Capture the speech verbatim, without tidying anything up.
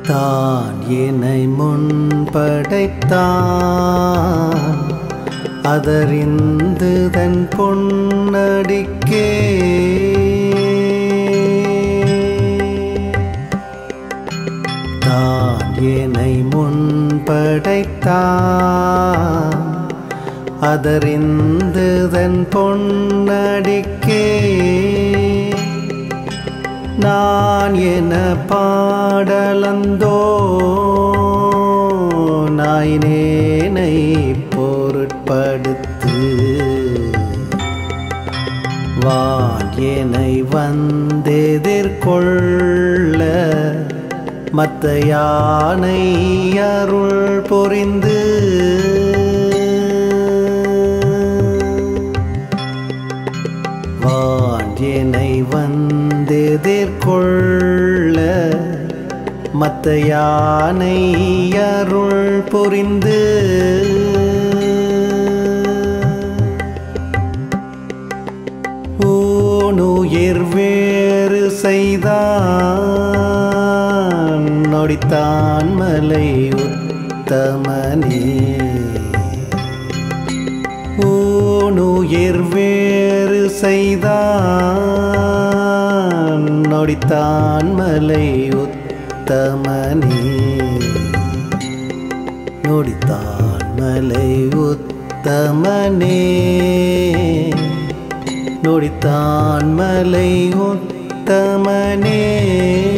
தான் என்னை முன்படைத்தான் அதறிந்து தன் பொன்னடிக்கே தான் என்னை முன்படைத்தான் அதறிந்து தன் பொன்னடிக்கே நான் என பாடலந்தோ நாயினேனை பொருட்படுத்து வான் என்னை வந்தெதிர்கொள்ள மத்த யானை அருள் புரிந்து வான் என்னை வந்தெதிர்கொள்ள மத்த யானை அருள் புரிந்து ஊனுயிர் வேறு செய்தான் நொடித்தான் மலை உத்தமனே ஊனுயிர் வேறு செய்தான் நொடித்தான் மலை உத்தமனே நொடித்தான் மலை உத்தமனே நொடித்தான் மலை உத்தமனே